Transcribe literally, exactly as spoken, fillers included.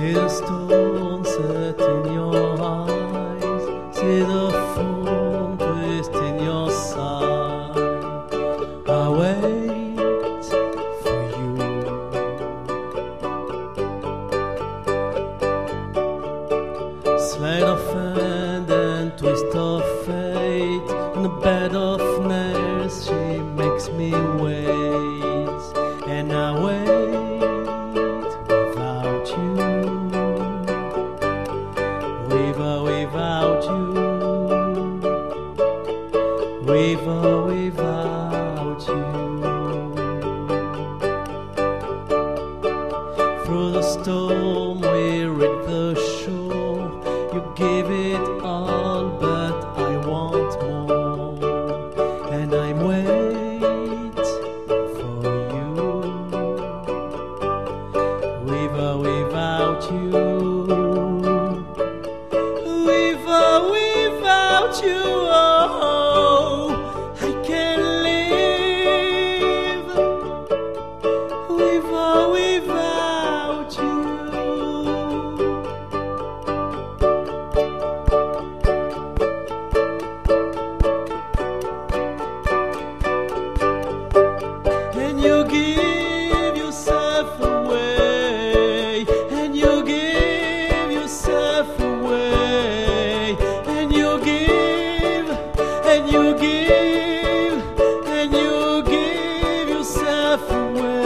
See the stone set in your eyes, see the phone twist in your side. I wait for you. Sleight of hand and twist of fate, in a bed of nails she makes me wait, and I wait without you, with or without you, with or without you. Through the storm we reach the shore, you give it all but I want more, and I'm wait for you, with or without you, with or without you. Oh, I can't live with or without you. And you give yourself away, and you give yourself away, and you give, and you give, and you give yourself away.